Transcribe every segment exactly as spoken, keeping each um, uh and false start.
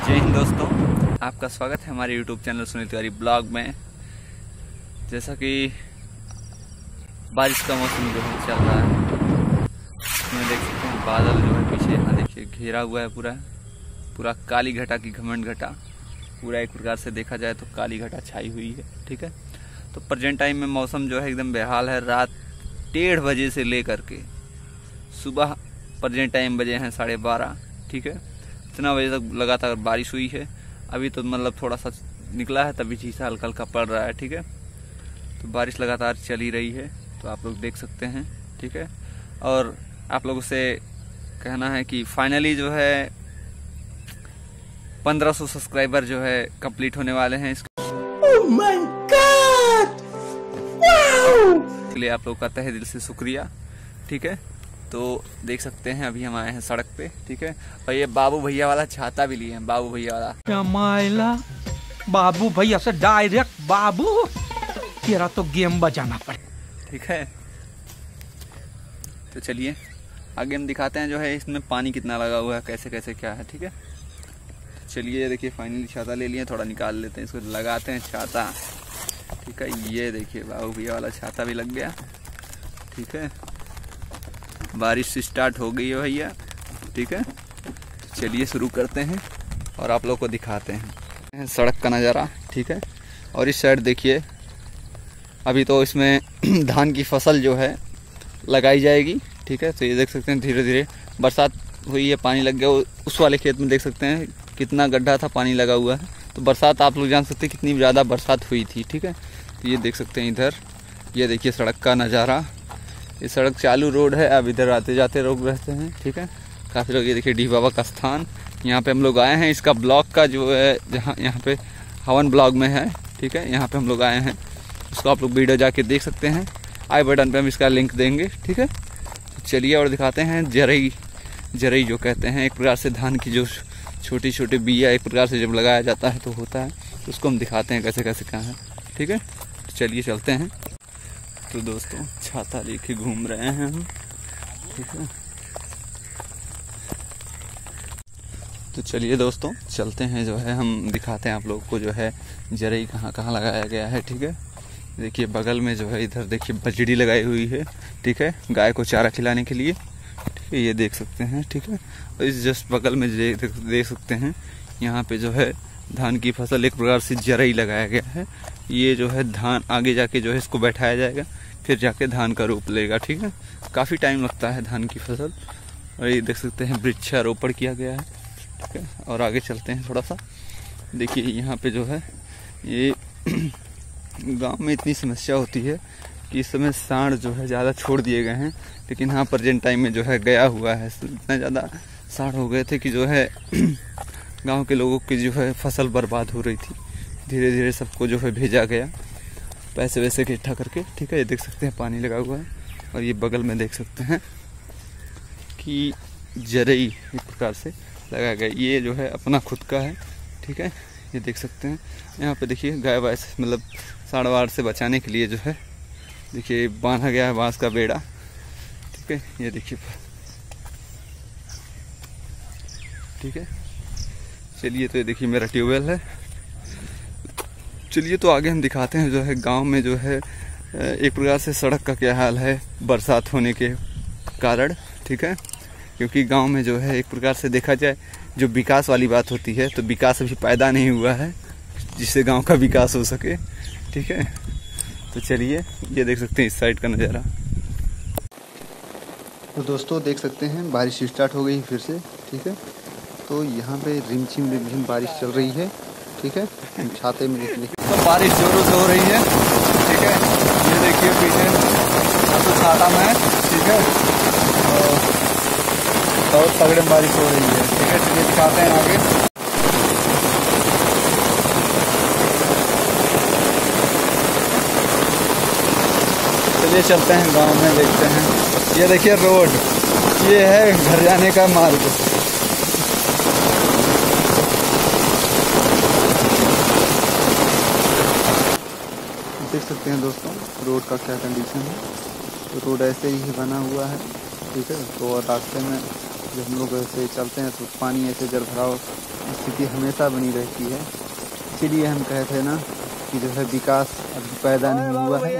जय हिंद दोस्तों, आपका स्वागत है हमारे YouTube channel Sunil Tiwari blog में। जैसा कि बारिश का मौसम जो है चल रहा है, इसमें देख सकते हैं बादल जो है पीछे यहाँ देखिए घेरा हुआ है, पूरा पूरा काली घटा की घमंड घटा, पूरा एक प्रकार से देखा जाए तो काली घटा छाई हुई है। ठीक है, तो प्रेजेंट टाइम में मौसम जो है एकदम बेहाल है। रात डेढ़ बजे से लेकर के सुबह प्रेजेंट टाइम बजे हैं साढ़े बारह। ठीक है, इतना बजे तक लगातार बारिश हुई है। अभी तो मतलब थोड़ा सा निकला है, तभी झीसा हल्का हल्का पड़ रहा है। ठीक है, तो बारिश लगातार चली रही है, तो आप लोग देख सकते हैं। ठीक है, और आप लोगों से कहना है कि फाइनली जो है पंद्रह सौ सब्सक्राइबर जो है कंप्लीट होने वाले हैं। Oh my God! Wow! इसके लिए आप लोगों का तहे दिल से शुक्रिया। ठीक है, तो देख सकते हैं अभी हम आए हैं सड़क पे। ठीक है, और ये बाबू भैया वाला छाता भी लिए हैं, बाबू भैया वाला। क्या मायला बाबू भैया से डायरेक्ट बाबू, तेरा तो गेम बजाना पड़े। ठीक है, तो चलिए आगे हम दिखाते हैं जो है इसमें पानी कितना लगा हुआ है, कैसे कैसे क्या है। ठीक है, चलिए देखिए फाइनली छाता ले लिए, थोड़ा निकाल लेते हैं, इसको लगाते हैं छाता। ठीक है, ये देखिए बाबू भैया वाला छाता भी लग गया। ठीक है, बारिश स्टार्ट हो गई है भैया। ठीक है, चलिए शुरू करते हैं और आप लोग को दिखाते हैं सड़क का नज़ारा। ठीक है, और इस साइड देखिए अभी तो इसमें धान की फसल जो है लगाई जाएगी। ठीक है, तो ये देख सकते हैं धीरे धीरे बरसात हुई है, पानी लग गया। उस वाले खेत में देख सकते हैं कितना गड्ढा था, पानी लगा हुआ है। तो बरसात आप लोग जान सकते हैं कितनी ज़्यादा बरसात हुई थी। ठीक है, तो ये देख सकते हैं इधर, ये देखिए सड़क का नज़ारा। ये सड़क चालू रोड है, अब इधर आते जाते लोग रहते हैं। ठीक है, काफ़ी लोग, ये देखिए डी बाबा का स्थान, यहाँ पे हम लोग आए हैं। इसका ब्लॉग का जो है जहाँ यहाँ पे हवन ब्लॉग में है। ठीक है, यहाँ पे हम लोग आए हैं, उसको आप लोग वीडियो जाके देख सकते हैं। आई बटन पे हम इसका लिंक देंगे। ठीक है, तो चलिए और दिखाते हैं जरई, जरई जो कहते हैं एक प्रकार से धान की जो छोटी छोटी बिया एक प्रकार से जब लगाया जाता है तो होता है, तो उसको हम दिखाते हैं कैसे कैसे क्या है। ठीक है, तो चलिए चलते हैं। तो दोस्तों छाता लेके घूम रहे हैं हम। ठीक है, तो चलिए दोस्तों चलते हैं, जो है हम दिखाते हैं आप लोगों को जो है जरई कहाँ कहाँ लगाया गया है। ठीक है, देखिए बगल में जो है इधर देखिए बजड़ी लगाई हुई है। ठीक है, गाय को चारा खिलाने के लिए। ठीक है, ये देख सकते हैं। ठीक है, और इस जस्ट बगल में देख देख सकते हैं यहाँ पे जो है धान की फसल एक प्रकार से जरई लगाया गया है। ये जो है धान आगे जाके जो है इसको बैठाया जाएगा, फिर जाके धान का रूप लेगा। ठीक है, काफ़ी टाइम लगता है धान की फसल। और ये देख सकते हैं वृक्षारोपण किया गया है। ठीक है, और आगे चलते हैं थोड़ा सा। देखिए यहाँ पे जो है ये गांव में इतनी समस्या होती है कि इस समय सांड जो है ज़्यादा छोड़ दिए गए हैं, लेकिन हाँ प्रेजेंट टाइम में जो है गया हुआ है। इतना ज़्यादा सांड हो गए थे कि जो है गांव के लोगों की जो है फसल बर्बाद हो रही थी। धीरे धीरे सबको जो है भेजा गया पैसे वैसे इकट्ठा करके। ठीक है, ये देख सकते हैं पानी लगा हुआ है, और ये बगल में देख सकते हैं कि जरई एक प्रकार से लगाया गया। ये जो है अपना खुद का है। ठीक है, ये देख सकते हैं यहाँ पे देखिए गाय वाय से मतलब सांड वाड़ से बचाने के लिए जो है देखिए बांधा गया है बांस का बेड़ा। ठीक है, ये देखिए। ठीक है, चलिए तो ये देखिए मेरा ट्यूबवेल है। चलिए तो आगे हम दिखाते हैं जो है गांव में जो है एक प्रकार से सड़क का क्या हाल है बरसात होने के कारण। ठीक है, क्योंकि गांव में जो है एक प्रकार से देखा जाए जो विकास वाली बात होती है, तो विकास अभी पैदा नहीं हुआ है जिससे गांव का विकास हो सके। ठीक है, तो चलिए ये देख सकते हैं इस साइड का नज़ारा। तो दोस्तों देख सकते हैं बारिश स्टार्ट हो गई फिर से। ठीक है, तो यहाँ पे रिमझिम रिमझिम बारिश चल रही है। ठीक है, छाते में देखिए तो बारिश जोरों से हो रही है। ठीक है, ये देखिए पीछे तो छाता में है। ठीक है, बहुत तगड़े बारिश हो रही है। ठीक है, चलिए दिखाते हैं आगे। चलिए चलते हैं गांव में, देखते हैं। ये देखिए रोड, ये है घर जाने का मार्ग। देख सकते हैं दोस्तों रोड का क्या कंडीशन है। तो रोड ऐसे ही बना हुआ है। ठीक है, तो रास्ते में जब हम लोग ऐसे चलते हैं तो पानी ऐसे जल भराव स्थिति हमेशा बनी रहती है। इसीलिए हम कहते हैं ना कि जो है विकास अभी पैदा नहीं हुआ है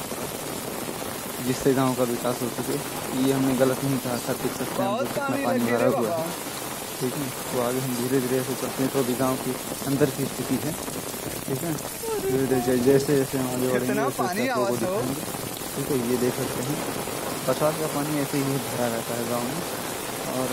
जिससे गांव का विकास हो सके। ये हमने गलत नहीं कहा था, देख सकते हैं हम लोग कितना पानी भरा हुआ है, ठीक है। तो आगे हम धीरे धीरे ऐसे चलते हैं तो अभी गाँव के अंदर की स्थिति है, ठीक है। धीरे धीरे जैसे जैसे हम आगे बढ़ेंगे वैसे आप लोगों को दिखाएंगे, ठीक है। ये देख सकते हैं बरसात का पानी ऐसे ही भरा रहता है गाँव में, और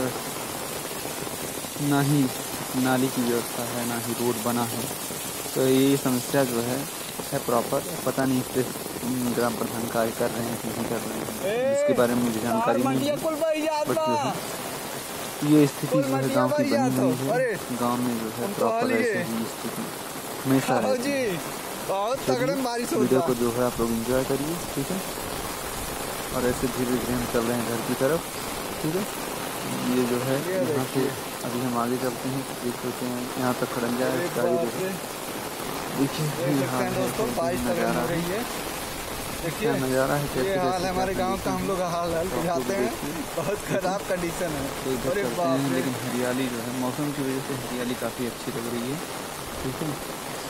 ना ही नाली की व्यवस्था है ना ही रोड बना है। तो ये समस्या जो है है प्रॉपर, पता नहीं इस पर ग्राम प्रधान कार्य कर रहे हैं कि नहीं कर रहे हैं, इसके बारे में मुझे जानकारी नहीं है। बट जो है ये स्थिति जो है गांव की बनी हुई है, गांव में जो है प्रॉपर ऐसे ही स्थिति हमेशा रहती है। वीडियो को जो है आप लोग एंजॉय करिए, ठीक है। और ऐसे धीरे धीरे हम चल रहे हैं घर की तरफ, ठीक है। ये जो है यहाँ से अभी हम आगे चलते हैं, देख सकते हैं यहाँ तक खड़ंजा है, देखिए यहाँ नज़ारा है, क्या नज़ारा है, कैसे हाल है हमारे गांव का। हम लोग हाल हाल दिखाते हैं, बहुत खराब कंडीशन है। अरे बाप रे, लेकिन हरियाली जो है मौसम की वजह से हरियाली काफ़ी अच्छी लग रही है, ठीक है।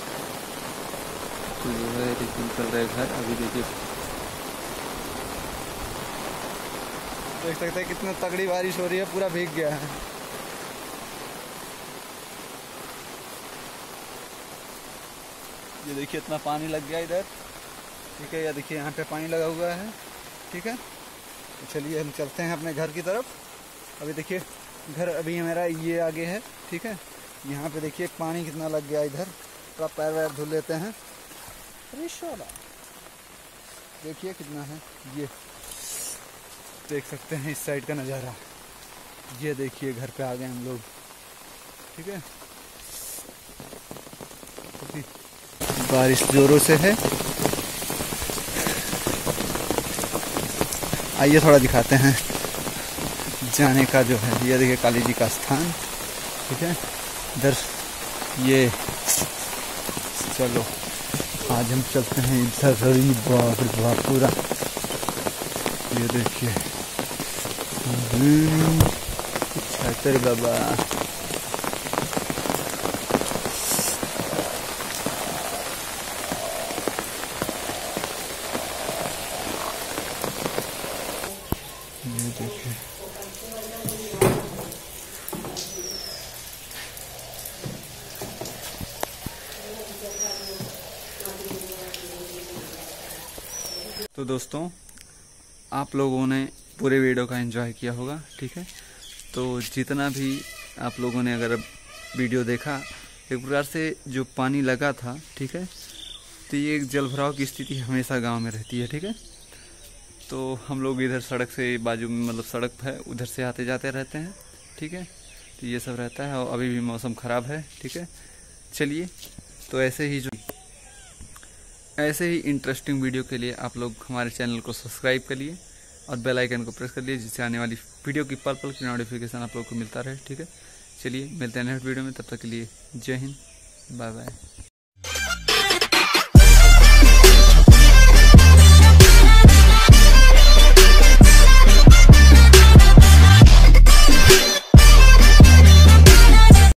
तो जो है देखिए चल रहे घर, अभी देखिए देख सकते हैं कितनी तगड़ी बारिश हो रही है, पूरा भीग गया है। ये देखिए इतना पानी लग गया इधर, ठीक है। या देखिए यहाँ पे पानी लगा हुआ है, ठीक है। तो चलिए हम चलते हैं अपने घर की तरफ। अभी देखिए घर अभी हमारा ये आगे है, ठीक है। यहाँ पे देखिए पानी कितना लग गया इधर, थोड़ा पैर वैर धुल लेते हैं। अरे शाला देखिए कितना है, ये देख सकते हैं इस साइड का नज़ारा। ये देखिए घर पे आ गए हम लोग, ठीक है। बारिश जोरों से है, आइए थोड़ा दिखाते हैं जाने का जो है। ये देखिए काली जी का स्थान, ठीक है। इधर ये चलो आज हम चलते हैं इधर, बाप रे बाप पूरा ये देखिए छतर बाबा। ये देखिए तो दोस्तों आप लोगों ने पूरे वीडियो का एंजॉय किया होगा, ठीक है। तो जितना भी आप लोगों ने अगर वीडियो देखा, एक प्रकार से जो पानी लगा था, ठीक है। तो ये एक जल भराव की स्थिति हमेशा गांव में रहती है, ठीक है। तो हम लोग इधर सड़क से बाजू में, मतलब सड़क है उधर से आते जाते रहते हैं, ठीक है। तो ये सब रहता है, और अभी भी मौसम ख़राब है, ठीक है। चलिए तो ऐसे ही जो ऐसे ही इंटरेस्टिंग वीडियो के लिए आप लोग हमारे चैनल को सब्सक्राइब करिए और बेल आइकन को प्रेस कर लिए, जिससे आने वाली वीडियो की पल पल की नोटिफिकेशन आप लोग को मिलता रहे, ठीक है। चलिए मिलते हैं नेक्स्ट वीडियो में, तब तक के लिए जय हिंद, बाय बाय।